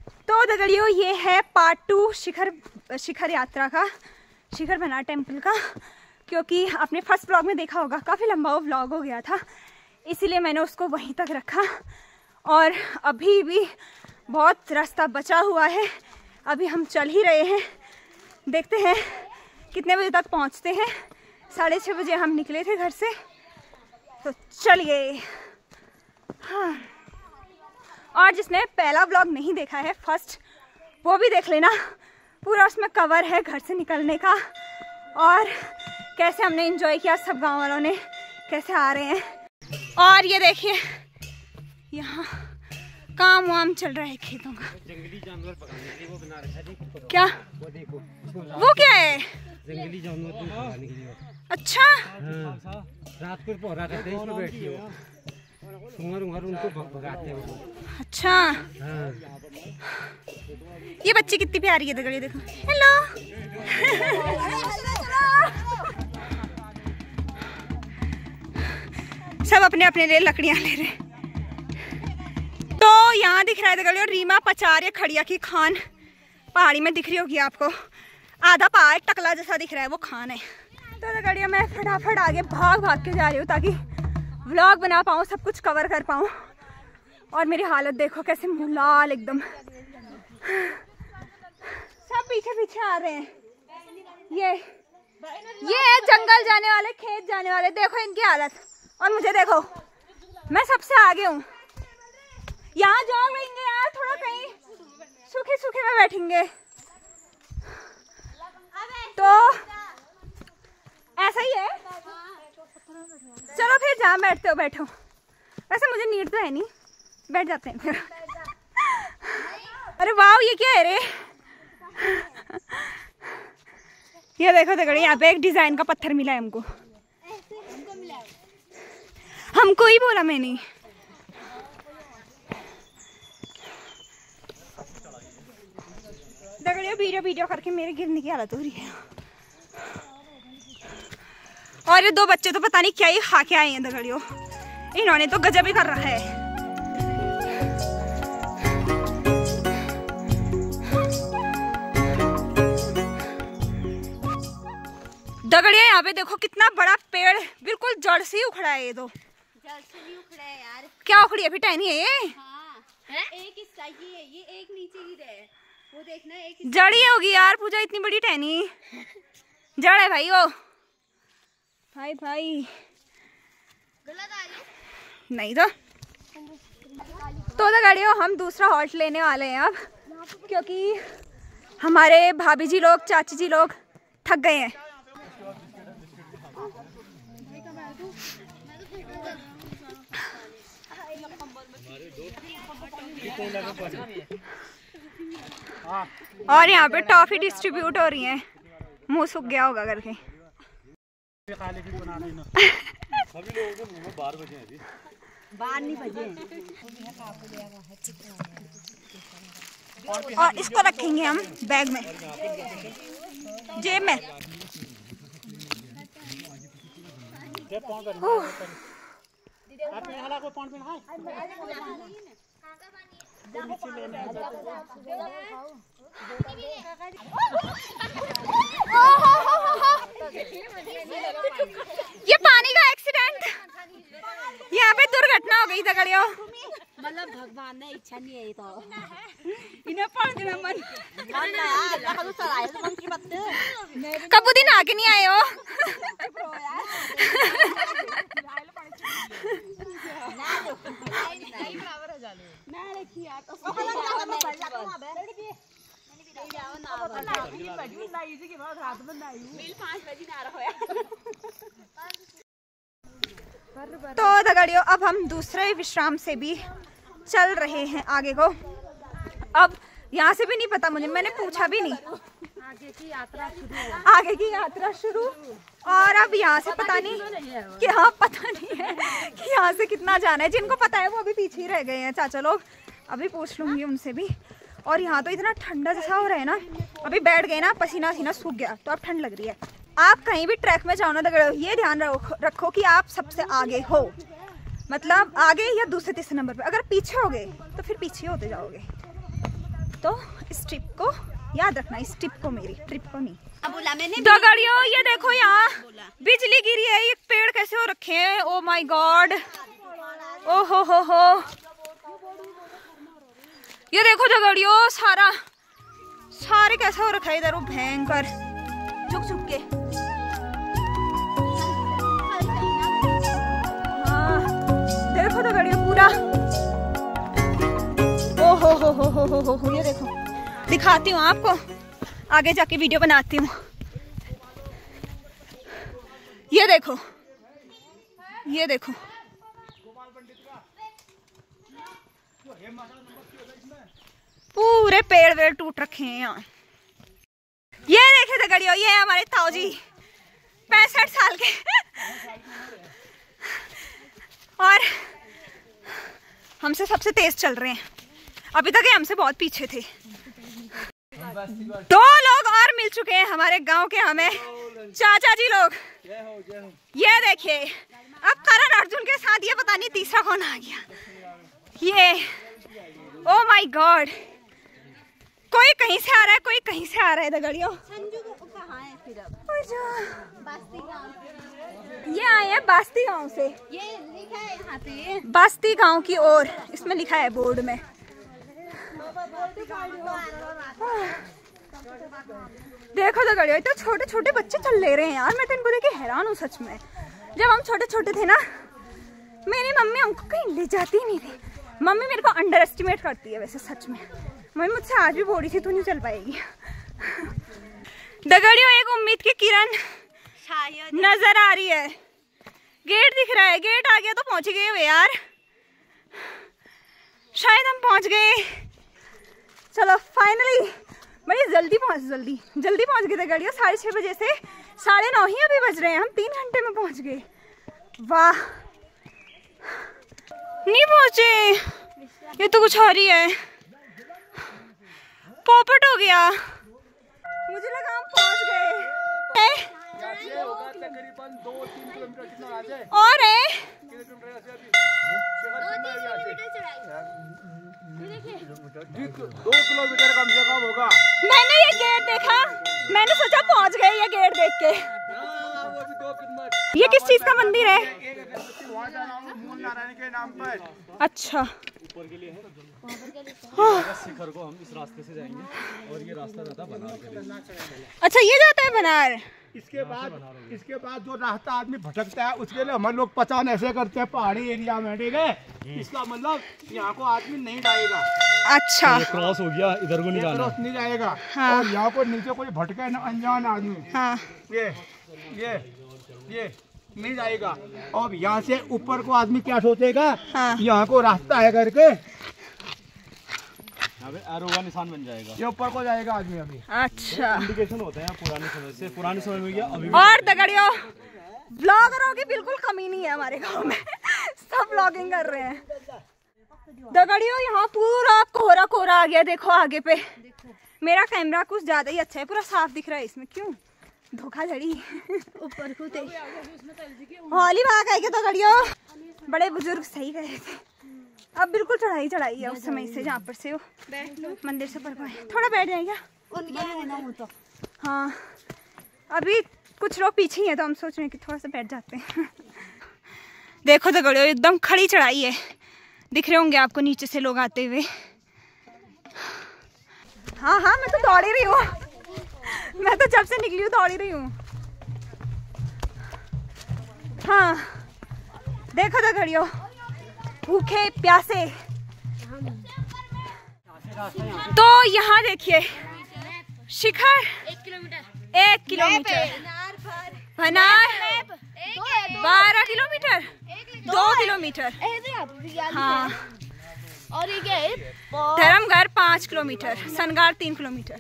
तो दगड़ियों ये है पार्ट 2 शिखर यात्रा का, शिखर भैरवनाथ टेम्पल का। क्योंकि आपने फर्स्ट व्लॉग में देखा होगा काफ़ी लंबा वो व्लॉग हो गया था, इसीलिए मैंने उसको वहीं तक रखा। और अभी भी बहुत रास्ता बचा हुआ है, अभी हम चल ही रहे हैं। देखते हैं कितने बजे तक पहुंचते हैं। 6:30 बजे हम निकले थे घर से, तो चलिए। हाँ, और जिसने पहला व्लॉग नहीं देखा है फर्स्ट, वो भी देख लेना, पूरा उसमें कवर है घर से निकलने का और कैसे हमने एंजॉय किया, सब गांव वालों ने कैसे आ रहे हैं। और ये देखिए यहाँ काम वाम चल रहा है खेतों का। जंगली जानवर पकड़ने के लिए वो बना रखा है। क्या वो देखो, वो क्या है? जंगली जानवर को पकड़ने के लिए। अच्छा, रात को पहरा करते हैं, इसमें बैठते हो सुअर उनको भगाते हैं वो। अच्छा। हाँ। ये बच्ची कितनी प्यारी है दगड़ियों, देखो। हेलो। सब अपने अपने लिए लकड़ियां ले रहे हैं। तो यहाँ दिख रहा है दगड़ियों रीमा पचार या खड़िया की खान, पहाड़ी में दिख रही होगी आपको। आधा पहाड़ टकला जैसा दिख रहा है, वो खान है। तो दगड़ियों मैं फटाफट आगे भाग के जा रही हूँ ताकि व्लॉग बना पाऊँ, सब कुछ कवर कर पाऊँ। और मेरी हालत देखो कैसे मुँह लाल एकदम। सब पीछे पीछे आ रहे हैं। ये है जंगल जाने वाले, खेत जाने वाले, देखो इनकी हालत। और मुझे देखो, मैं सबसे आगे हूँ। यहाँ जॉग लेंगे यार, थोड़ा कहीं सूखे सूखे में बैठेंगे। तो ऐसा ही है। चलो फिर जहाँ बैठते हो बैठो। वैसे मुझे नीड तो है नहीं, बैठ जाते हैं फिर। अरे वाह, ये क्या है रे? ये देखो दगड़ी, यहाँ पे एक डिजाइन का पत्थर मिला है हमको। हमको ही बोला मैंने। दगड़ियों वीडियो करके मेरे गिरने की हालत हो रही है। और ये 2 बच्चे तो पता नहीं क्या ही खा के आए हैं दगड़ियों, इन्होंने तो गजब ही कर रखा है। दगड़ियों यहाँ पे देखो कितना बड़ा पेड़, बिल्कुल जड़ से ही उखड़ा है। ये तो जड़ से भी उखड़ा है यार। क्या उखड़ी है? फिर टहनी है ये? हाँ, एक इस साइड की है, ये एक नीचे गिरा है, वो देखना एक जड़ ही होगी यार पूजा, इतनी बड़ी टहनी जड़ है भाई वो। भाई गलत आ रही नहीं तो दगड़ियों हम दूसरा हॉल्ट लेने वाले हैं अब, क्योंकि हमारे भाभी जी लोग, चाची जी लोग थक गए हैं। और यहाँ पे टॉफी डिस्ट्रीब्यूट हो रही है, मुंह सूख गया होगा करके। सभी लोगों को मुंह में 12 बजे हैं अभी। 12 नहीं बजे। और इसको रखेंगे हम बैग में, जेब में। ये पानी का एक्सीडेंट, यहाँ पे दुर्घटना हो गई दगड़ियों। मतलब भगवान ने इच्छा नहीं है तो इन्हें पढ़ देना मन। मन कबू दिन आके नहीं आए हो। तो दगड़ियों अब हम दूसरे विश्राम से भी चल रहे हैं आगे को। अब यहाँ से भी नहीं पता मुझे, मैंने पूछा भी नहीं। आगे की यात्रा शुरू। और अब यहाँ से पता नहीं कि हाँ, पता नहीं है कि यहाँ से कितना जाना है। जिनको पता है वो अभी पीछे ही रह गए हैं चाचा लोग, अभी पूछ लूंगी उनसे भी। और यहाँ तो इतना ठंडा जैसा हो रहा है ना, अभी बैठ गए ना, पसीना सीना सूख गया, तो अब ठंड लग रही है। आप कहीं भी ट्रैक में जाओ ना दगड़ियों, ये ध्यान रखो कि आप सबसे आगे हो, मतलब आगे या दूसरे तीसरे नंबर पे। अगर पीछे हो गए तो फिर पीछे होते जाओगे। तो इस ट्रिप को याद रखना, इस ट्रिप को, मेरी ट्रिप को नहीं। बोला मैंने दगड़ियों ये देखो यहाँ बिजली गिरी है, ये पेड़ कैसे हो रखे हैं, ओ माय गॉड, ओ हो। ये देखो दगड़ियों सारे कैसे हो रखा है इधर, वो भयंकर झुक के। हाँ देखो दगड़ियों पूरा, ओ हो, ये देखो, दिखाती हूँ आपको, आगे जाके वीडियो बनाती हूँ। ये देखो पूरे पेड़ वेड़ टूट रखे हैं यहाँ। ये देखे दगड़ियों, ये हमारे ताऊजी 65 साल के और हमसे सबसे तेज चल रहे हैं, अभी तक ये हमसे बहुत पीछे थे। 2 लोग और मिल चुके हैं हमारे गांव के, हमें चाचा जी लोग। ये देखिए, अब करण अर्जुन के साथ ये पता नहीं तीसरा कौन आ गया। ये ओ माय गॉड, कोई कहीं से आ रहा है, कोई कहीं से आ रहा है दगड़ियों। संजू कहाँ है फिर अब? बास्ती गाँव। ये आए हैं बास्ती गांव से, ये लिखा है यहाँ पे बास्ती गांव की ओर, इसमें लिखा है बोर्ड में। देखो दगड़ियों, तो छोटे छोटे बच्चे चल ले रहे हैं यार, मैं तो इनको देख के हैरान हूँ सच में। जब हम छोटे छोटे थे ना, मेरी मम्मी हमको कहीं ले जाती ही नहीं थी। मम्मी मेरे को अंडर एस्टिमेट करती है वैसे, सच में। मम्मी मुझसे आज भी बोल रही थी तू नहीं चल पाएगी। दगड़ियों एक उम्मीद की किरण शायद नजर आ रही है, गेट दिख रहा है, गेट आ गया तो पहुंच गए हो यार, शायद हम पहुंच गए। चलो फाइनली बड़ी जल्दी पहुंच गए दगड़ियों। 6:30 बजे से 9:30 ही अभी बज रहे हैं, हम 3 घंटे में पहुंच गए। वाह, नहीं पहुंचे, ये तो कुछ और ही है, पोपट हो गया। मुझे लगा हम पहुंच गए तकरीबन 2-3 किलोमीटर कितना आ जाए, और है 2 किलोमीटर कम से कम होगा। मैंने ये गेट देखा, मैंने सोचा पहुंच गए ये गेट देख के। ये किस चीज का मंदिर है? मूल नारायण के नाम पर। अच्छा, ऊपर के लिए है, शिखर को हम इस रास्ते से जाएंगे और ये रास्ता जाता है बनार के लिए। अच्छा ये जाता है बनार। इसके बाद जो रास्ता आदमी भटकता है उसके लिए हम लोग पहचान ऐसे करते हैं पहाड़ी एरिया में, ठीक है। इसका मतलब यहाँ को आदमी नहीं जाएगा। अच्छा, ये क्रॉस हो गया, इधर को नहीं जाना, क्रॉस नहीं जाएगा। हाँ। और यहाँ को नीचे कोई भटका है ना अनजान आदमी, हाँ, ये नहीं जाएगा। और यहाँ से ऊपर को आदमी क्या सोचेगा, हाँ। यहाँ को रास्ता है करके एरो का निशान बन जाएगा, ये ऊपर को जाएगा आदमी अभी। अच्छा। इंडिकेशन होता है पुराने समय से, पुराने समय में गया अभी भी। और दगड़ियों ब्लॉगरों की बिल्कुल कमी नहीं है हमारे गांव में, सब ब्लॉगिंग कर रहे हैं। दगड़ियों यहाँ पूरा कोहरा कोहरा आ गया, देखो आगे पे। मेरा कैमरा कुछ ज्यादा ही अच्छा है, पूरा साफ दिख रहा है इसमें, क्यों धोखाधड़ी। ऊपर कूदे हौली भाग आएगी दगड़ियों, बड़े बुजुर्ग सही गए थे। अब बिल्कुल चढ़ाई है उस समय से, जहाँ पर से वो मंदिर से पर पाए। थोड़ा बैठ जाएगा। हाँ अभी कुछ लोग पीछे ही हैं तो हम सोच रहे हैं कि थोड़ा सा बैठ जाते हैं। देखो दगड़ियों एकदम खड़ी चढ़ाई है, दिख रहे होंगे आपको नीचे से लोग आते हुए। हाँ मैं तो दौड़ ही रही हूँ, मैं तो जब से निकली हूँ दौड़ ही रही हूँ। हाँ देखो दगड़ियों, भूखे प्यासे। तो यहाँ देखिए Shikhar 1 kilometre, Bhanar 12 kilometre, 2 kilometre. हाँ, और ये क्या है? Dharamgarh 5 kilometre, Sangar 3 kilometre.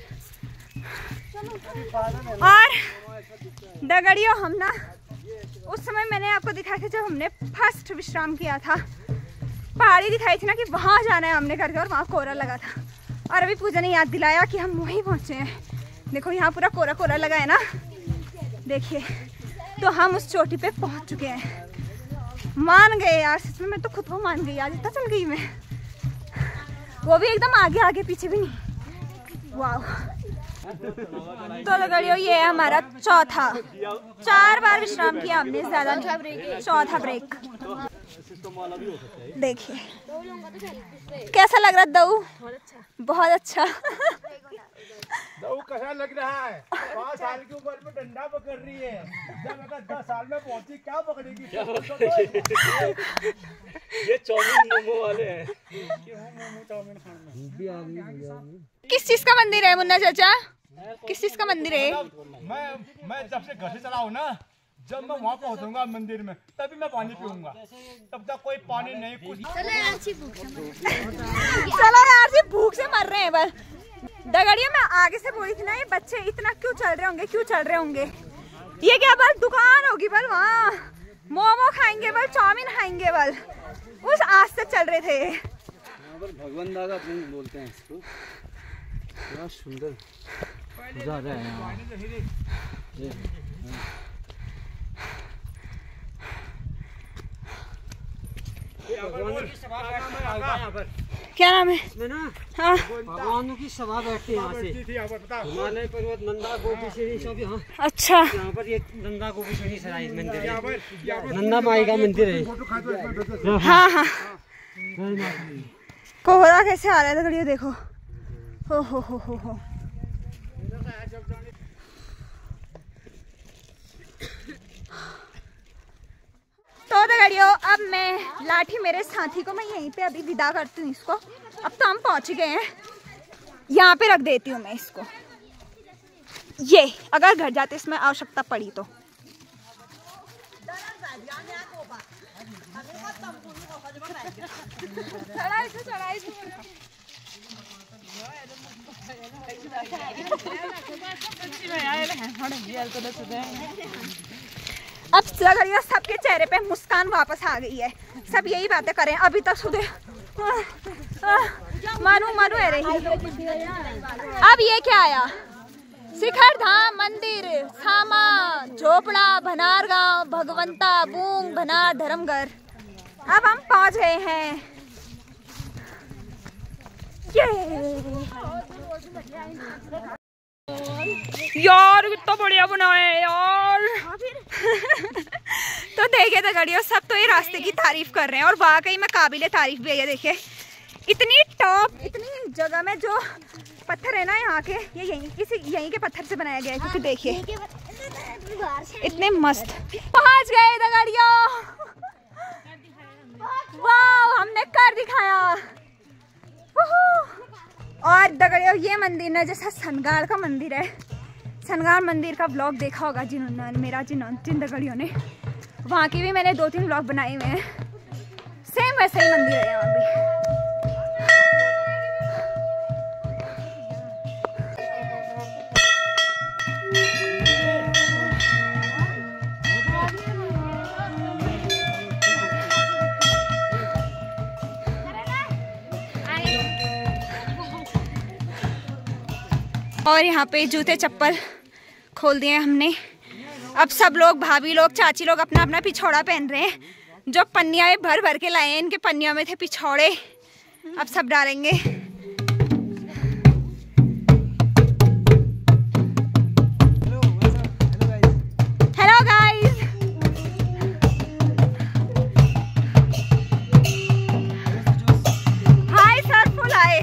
और दगड़ियों हम ना उस समय मैंने आपको दिखाया था जब हमने फर्स्ट विश्राम किया था, पहाड़ी दिखाई थी ना कि वहाँ जाना है हमने करके, और वहाँ कोहरा लगा था। और अभी पूजा ने याद दिलाया कि हम वहीं पहुँचे हैं। देखो यहाँ पूरा कोहरा कोहरा लगा है ना, देखिए। तो हम उस चोटी पे पहुँच चुके हैं। मान गए यार, सच में मैं तो खुद को मान गई आज, इतना चल गई मैं। वो भी एकदम आगे आगे, पीछे भी नहीं। वाह। तो दगड़ियों ये है हमारा चौथा, 4 बार विश्राम किया हमने, ज्यादा चौथा ब्रेक। देखिए कैसा लग रहा दऊ? बहुत अच्छा। दऊ कैसा लग रहा है? 5 साल की उम्र में डंडा पकड़ रही है, जब अगर 10 साल में पहुंची क्या पकड़ेगी? ये चाउमीन मोमो वाले हैं। किस चीज का मंदिर है मुन्ना चाचा? किस चीज का मंदिर है? मैं जब से घर से चला हूँ ना, जब मैं वहाँ पहुँचूंगा मंदिर में तभी मैं पानी पीऊंगा, तब तक कोई पानी नहीं कुछ। चलो यार जी भूख से मर रहे हैं बस। दगड़ियों मैं आगे से बोली थी ना, ये बच्चे इतना क्यों चल रहे होंगे, क्यों चल रहे होंगे? ये क्या बस दुकान होगी बल, वहाँ मोमो खाएंगे बल, चाउमीन खाएंगे बल, उस आज से चल रहे थे। भगवान दादा बोलते हैं इसको। बड़ा सुंदर मजा आ रहा है यहाँ। क्या नाम है? हाँ भगवानों की सभा बैठती है यहाँ से। हिमालय पर्वत नंदा गोपीश्वरी सब यहाँ। अच्छा यहाँ पर ये नंदा गोपीश्वरी सराय मंदिर है, नंदा माई का मंदिर है। हाँ हाँ। कोहरा कैसे आ रहा है दगड़ियों देखो। हो। तो दगड़ियों अब मैं लाठी मेरे साथी को मैं यहीं पे अभी विदा करती हूँ इसको। अब तो हम पहुंच गए हैं, यहाँ पे रख देती हूँ मैं इसको। ये अगर घर जाते इसमें आवश्यकता पड़ी तो। अब दगड़ियों सबके चेहरे पे मुस्कान वापस आ गई है, सब यही बातें करें। अभी तक सुधे मानू है रही। अब ये क्या आया? शिखर धाम मंदिर, सामा, झोपड़ा, भनार गांव, भगवंता, बूंग, भनार, धर्मगढ़। अब हम पहुंच गए हैं। यार कितना बढ़िया बना है यार। तो देखिए दगड़ियों सब तो ये रास्ते की तारीफ कर रहे हैं और वाकई में काबिले तारीफ भी है। ये देखिए इतनी टॉप, इतनी जगह में जो पत्थर है ना यहाँ के, ये यहीं के पत्थर से बनाया गया है। क्योंकि देखिए इतने मस्त। पहुंच गए दगड़ियों, वाह हमने कर दिखाया। और दगड़ियों ये मंदिर ना जैसा सनगाड़ का मंदिर है, सनगाड़ मंदिर का व्लॉग देखा होगा जिन्होंने, मेरा जिन दगड़ियों ने, वहाँ के भी मैंने 2-3 व्लॉग बनाए हुए हैं। सेम वैसा ही मंदिर है यहाँ भी। और यहाँ पे जूते चप्पल खोल दिए हमने। अब सब लोग, भाभी लोग, चाची लोग अपना अपना पिछौड़ा पहन रहे हैं। जो पन्नियाँ भर भर के लाए हैं, इनके पन्नियों में थे पिछौड़े, अब सब डालेंगे। हेलो गाइस, हाय सर फुल आए।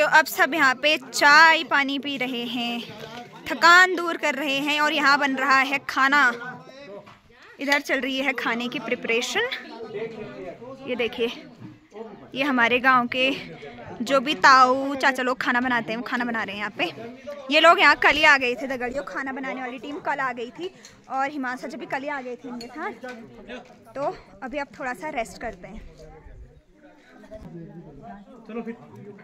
अब सब यहाँ पे चाय पानी पी रहे हैं, थकान दूर कर रहे हैं। और यहाँ बन रहा है खाना, इधर चल रही है खाने की प्रिपरेशन। ये देखिए, ये हमारे गांव के जो भी ताऊ चाचा लोग खाना बनाते हैं वो खाना बना रहे हैं यहाँ पे। ये लोग यहाँ कल ही आ गए थे, दगड़ियों खाना बनाने वाली टीम कल आ गई थी और हिमांशु जी भी कल ही आ गए थे इनके साथ। तो अभी अब थोड़ा सा रेस्ट करते हैं। चलो फिर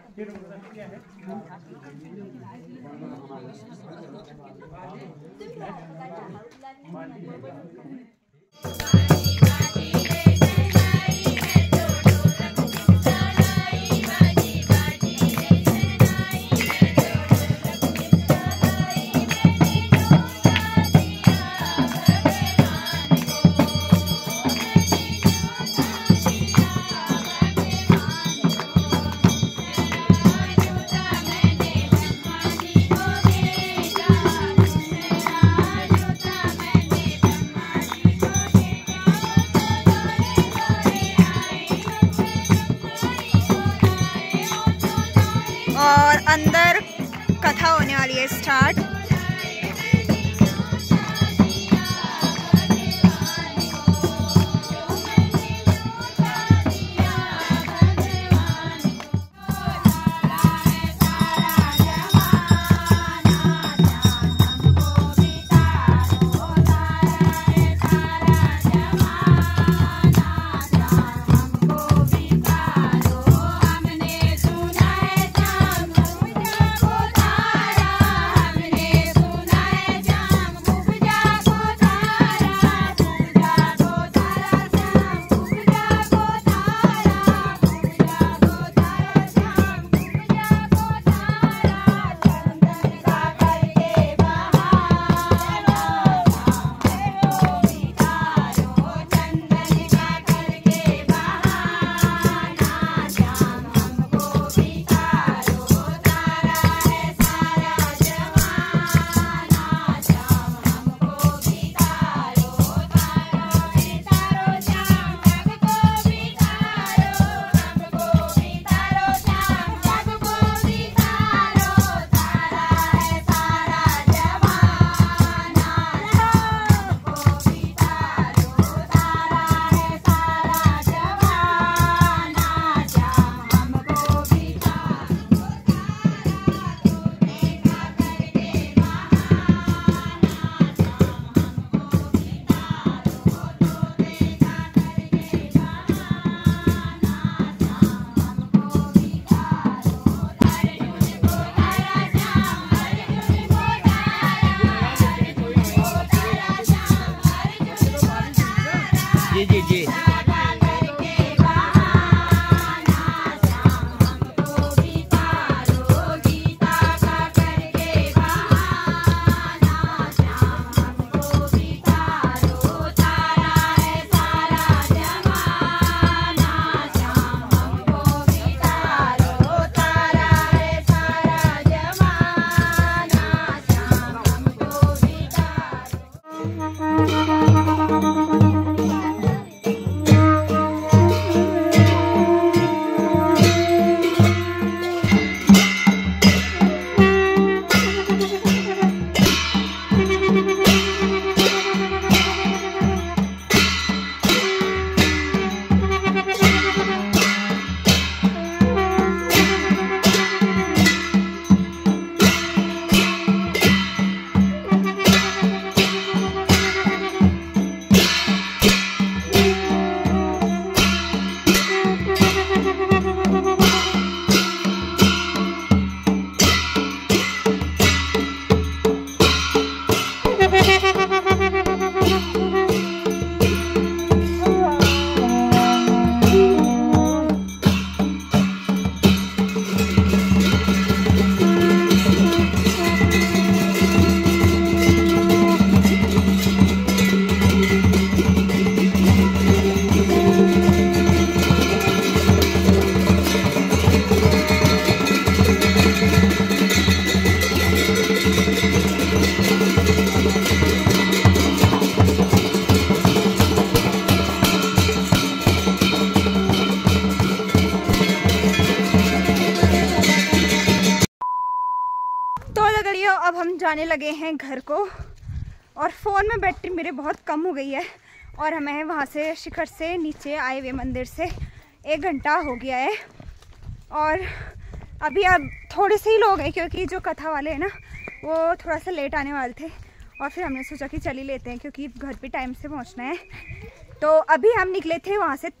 और अंदर कथा होने वाली है स्टार्ट। जाने लगे हैं घर को, और फ़ोन में बैटरी मेरे बहुत कम हो गई है, और हमें वहाँ से शिखर से नीचे आए हुए मंदिर से 1 घंटा हो गया है। और अभी अब थोड़े से ही लोग हैं, क्योंकि जो कथा वाले हैं ना वो थोड़ा सा लेट आने वाले थे, और फिर हमने सोचा कि चल ही लेते हैं क्योंकि घर पे टाइम से पहुँचना है। तो अभी हम निकले थे वहाँ से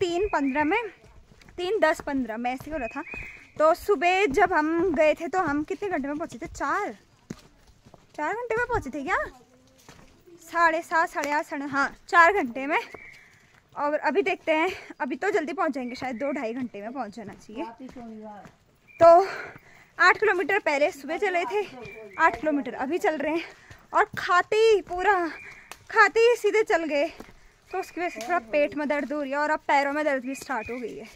3:10-15 में ऐसे हो रहा था। तो सुबह जब हम गए थे तो हम कितने घंटे में पहुँचे थे? 4 घंटे में पहुँचे थे क्या? 7:30 8:30 हाँ 4 घंटे में। और अभी देखते हैं, अभी तो जल्दी पहुँच जाएंगे, शायद 2-2.5 घंटे में पहुँच जाना चाहिए। तो 8 किलोमीटर पहले सुबह चले थे, 8 किलोमीटर अभी चल रहे हैं, और खाते ही सीधे चल गए, तो उसकी वजह से थोड़ा पेट में दर्द हो रही है, और अब पैरों में दर्द भी स्टार्ट हो गई है।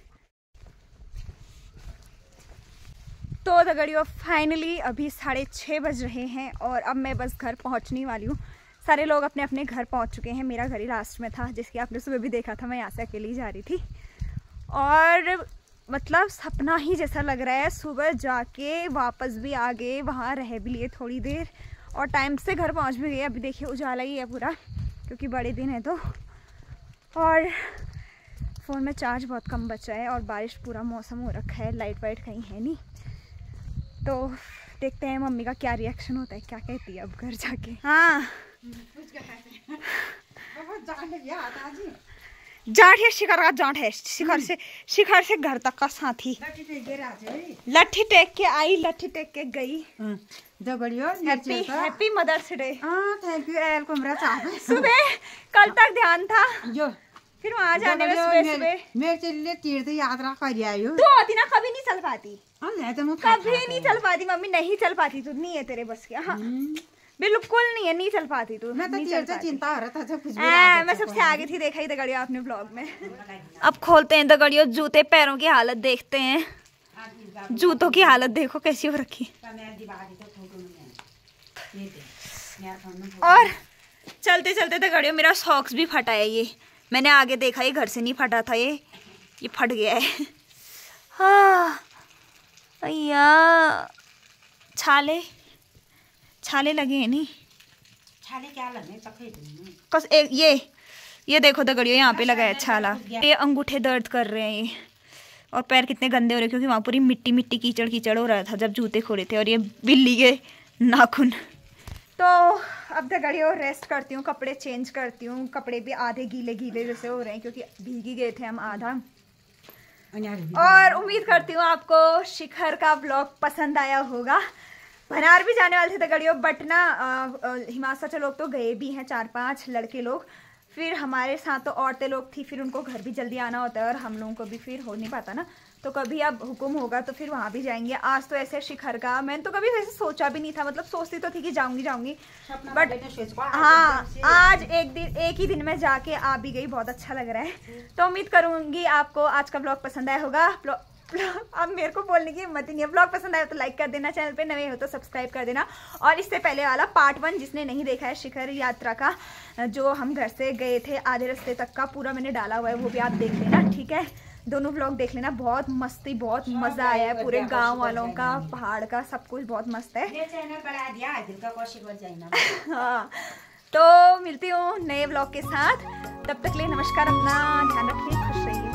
तो दगड़ियों फाइनली अभी 6:30 बज रहे हैं, और अब मैं बस घर पहुंचने वाली हूँ। सारे लोग अपने अपने घर पहुंच चुके हैं, मेरा घर ही लास्ट में था, जिसकी आपने सुबह भी देखा था, मैं यहाँ से अकेली जा रही थी। और मतलब सपना ही जैसा लग रहा है, सुबह जाके वापस भी आ गए, वहाँ रह भी लिए थोड़ी देर, और टाइम से घर पहुँच भी गए। अभी देखिए उजाला ही है पूरा, क्योंकि बड़े दिन है तो। और फ़ोन में चार्ज बहुत कम बचा है, और बारिश पूरा मौसम हो रखा है, लाइट वाइट कहीं है नहीं। तो देखते हैं मम्मी का क्या रिएक्शन होता है, क्या कहती है अब घर जाके। हाँ जाट है, शिखर का जाट है, शिखर से घर तक का साथी। लट्ठी टेक के आई, लट्ठी टेक के गई। Happy mother's day. Thank you. सुबह कल तक ध्यान था जो फिर वहाँ जाने में सुबह मेरे लिए तीर्थ यात्रा कर आयो। तू होती ना कभी नहीं चल पाती, कभी नहीं चल पाती मम्मी, नहीं चल पाती तू, नहीं है तेरे बस की। हाँ बिल्कुल नहीं है, नहीं चल पाती तू। मैं तो तीर्थ चिंता हो रहा था जब कुछ मैं सबसे आगे थी, देखा ही दगड़ियों आपने ब्लॉग में। अब खोलते हैं दगड़ियों जूते, पैरों की हालत देखते हैं, जूतों की हालत देखो कैसी हो रखी। और चलते चलते दगड़ियों मेरा सॉक्स भी फटा है, ये मैंने आगे देखा, ये घर से नहीं फटा था, ये फट गया है। हाँ भैया छाले लगे हैं, नहीं छाले क्या लगे कस ये देखो दगड़ियों यहाँ पे लगा है छाला। ये अंगूठे दर्द कर रहे हैं ये, और पैर कितने गंदे हो रहे हैं, क्योंकि वहाँ पूरी मिट्टी कीचड़ हो रहा था जब जूते खोले थे, और ये बिल्ली के नाखून। तो अब दगड़ियों रेस्ट करती हूँ, कपड़े चेंज करती हूँ, कपड़े भी आधे गीले जैसे हो रहे हैं क्योंकि भीगी गए थे हम आधा। और उम्मीद करती हूँ आपको शिखर का ब्लॉग पसंद आया होगा। भनार भी जाने वाले थे दगड़ियों, बट ना हिमाचल लोग तो गए भी हैं, 4-5 लड़के लोग, फिर हमारे साथ तो औरतें लोग थी, फिर उनको घर भी जल्दी आना होता है, और हम लोगों को भी फिर हो नहीं पाता ना, तो कभी अब हुक्म होगा तो फिर वहाँ भी जाएंगे। आज तो ऐसे शिखर का मैंने तो कभी वैसे सोचा भी नहीं था, मतलब सोचती तो थी कि जाऊंगी, बट हाँ आज एक ही दिन में जाके आ भी गई, बहुत अच्छा लग रहा है। तो उम्मीद करूंगी आपको आज का ब्लॉग पसंद आया होगा। अब मेरे को बोलने की हिम्मत ही नहीं है। ब्लॉग पसंद आया तो लाइक कर देना, चैनल पे नए हो तो सब्सक्राइब कर देना, और इससे पहले वाला पार्ट 1 जिसने नहीं देखा है शिखर यात्रा का, जो हम घर से गए थे आधे रास्ते तक का, पूरा मैंने डाला हुआ है, वो भी आप देख लेना, ठीक है। दोनों व्लॉग देख लेना, बहुत मस्ती, बहुत मजा आया है, पूरे गांव वालों का, पहाड़ का, सब कुछ बहुत मस्त है। हाँ तो मिलती हूँ नए व्लॉग के साथ, तब तक के लिए नमस्कार, अपना ध्यान रखिए, खुश रहिए।